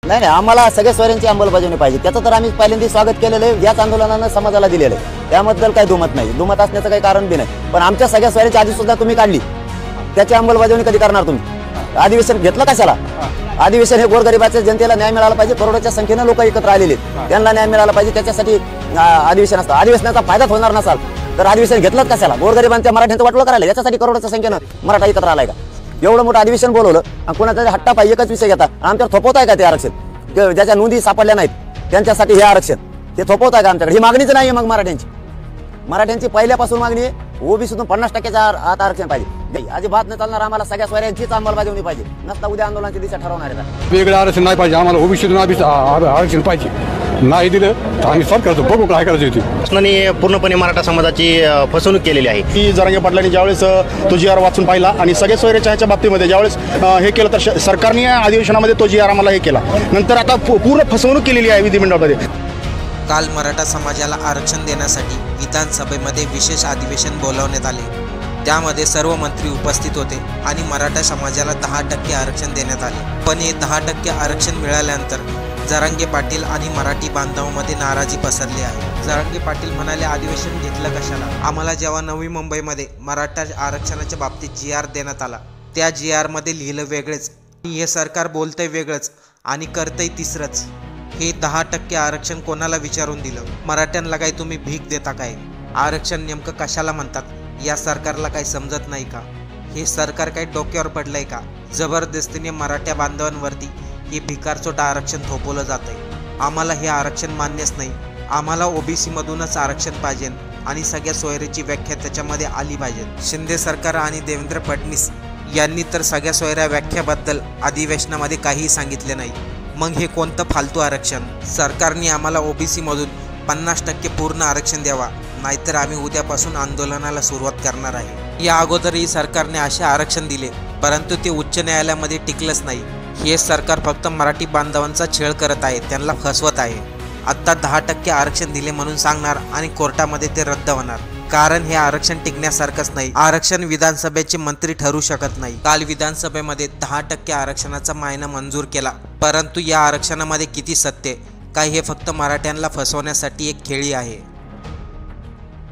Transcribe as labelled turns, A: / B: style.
A: नाही नाही, आम्हाला सगळ्या सोयऱ्यांची अंमलबजावणी पाहिजे. त्याचं तर आम्ही पहिल्यांदा स्वागत केलेलं आहे. याच आंदोलनानं समाजाला दिलेलं आहे. त्याबद्दल काही दुमत नाही, दुमत असण्याचं काही कारण बी नाही. पण आमच्या सगळ्या सोयऱ्यांची आधी सुद्धा तुम्ही काढली, त्याची अंमलबजावणी कधी करणार तुम्ही? अधिवेशन घेतलं कशाला? अधिवेशन हे गोरगरिबाच्या जनतेला न्याय मिळाला पाहिजे. करोडोच्या संख्येनं लोक एकत्र आलेले, त्यांना न्याय मिळाला पाहिजे. त्याच्यासाठी अधिवेशन असतं. अधिवेशनाचा फायदाच होणार नसाल तर अधिवेशन घेतलंच कशाला? गोरगरिबांच्या मराठ्यांचं वाटलं करायला, याच्यासाठी करोडोच्या संख्येनं मराठा एकत्र आलाय का? एवढं मोठं अधिवेशन बोलवलं आणि कोणाचा हट्टा पाहिजे एकच विषय घेता. आमच्यावर थोपवताय का ते आरक्षण? ज्याच्या नोंदी सापडल्या नाहीत त्यांच्यासाठी हे आरक्षण ते थोपवताय का आमच्याकडे? ही मागणीच नाही. मग मराठ्यांची पहिल्यापासून मागणी आहे, ओबीसीतून 50%च्या आत आरक्षण पाहिजे. अजिबात न चालणार. आम्हाला सगळ्या सोयऱ्यांचीच अंमलबजावणी पाहिजे. नसता उद्या आंदोलनाची दिशा ठरवणार आहे.
B: वेगळं आरक्षण नाही पाहिजे आम्हाला, ओबीसीतून आरक्षण पाहिजे. नाही दिलं तर आम्ही सॉल्व करतो, बघू काय करायचं होती.
C: शासनाने पूर्णपणे मराठा समाजाची फसवणूक केलेली आहे. की जरांगे पाटलांनी ज्यावेळेस तो जी आर वाचून पाहिला आणि सगळ्या सोयऱ्याच्या ह्याच्या बाबतीमध्ये ज्यावेळेस हे केलं तर सरकारने अधिवेशनामध्ये तो जी आर आम्हाला हे केला. नंतर आता पूर्ण फसवणूक केलेली आहे विधिमंडळामध्ये.
D: काल मराठा समाजाला आरक्षण देण्यासाठी विधानसभेमध्ये विशेष अधिवेशन बोलावण्यात आले. त्यामध्ये सर्व मंत्री उपस्थित होते आणि मराठा समाजाला 10% आरक्षण देण्यात आले. पण हे 10% आरक्षण मिळाल्यानंतर जरांगे पाटील आणि मराठी बांधवांमध्ये नाराजी पसरली आहे. जरांगे पाटील म्हणाले, अधिवेशन घेतलं कशाला? आम्हाला जेव्हा नवी मुंबईमध्ये मराठा आरक्षणाच्या बाबतीत जी आर देण्यात आला, त्या जी आरमध्ये लिहिलं वेगळेच, हे सरकार बोलतंय वेगळंच आणि करतंय तिसरंच. हे 10% आरक्षण कोणाला विचारून दिलं? मराठ्यांना काय तुम्ही भीक देता काय? आरक्षण नेमकं कशाला म्हणतात या सरकारला काही समजत नाही का? हे सरकार काही डोक्यावर पडलंय का? जबरदस्तीने मराठा बांधवांवरती हे भिकारचोट आरक्षण थोपवलं जात आहे. आम्हाला हे आरक्षण मान्यच नाही. आम्हाला ओबीसी मधूनच आरक्षण पाहिजे आणि सगळ्या सोयरीची व्याख्या त्याच्यामध्ये आली पाहिजे. शिंदे सरकार आणि देवेंद्र फडणवीस यांनी तर सगळ्या सोयऱ्या व्याख्याबद्दल अधिवेशनामध्ये काहीही सांगितले नाही. मग हे कोणतं फालतू आरक्षण? सरकारने आम्हाला ओबीसी मधून 50% पूर्ण आरक्षण द्यावा, नाहीतर आम्ही उद्यापासून आंदोलनाला सुरुवात करणार आहे. या अगोदरही सरकारने असे आरक्षण दिले, परंतु ते उच्च न्यायालयामध्ये टिकलंच नाही. हे सरकार फक्त मराठी बांधवांचा छळ करत आहे, त्यांना फसवत आहे. आत्ता 10% आरक्षण दिले म्हणून सांगणार आणि कोर्टामध्ये ते रद्द होणार. कारण हे आरक्षण टिकण्यासारखंच नाही. आरक्षण विधानसभेचे मंत्री ठरू शकत नाही. काल विधानसभेमध्ये 10% आरक्षणाचा मायना मंजूर केला, परंतु या आरक्षणामध्ये किती सत्य काय? हे फक्त मराठ्यांना फसवण्यासाठी एक खेळी आहे.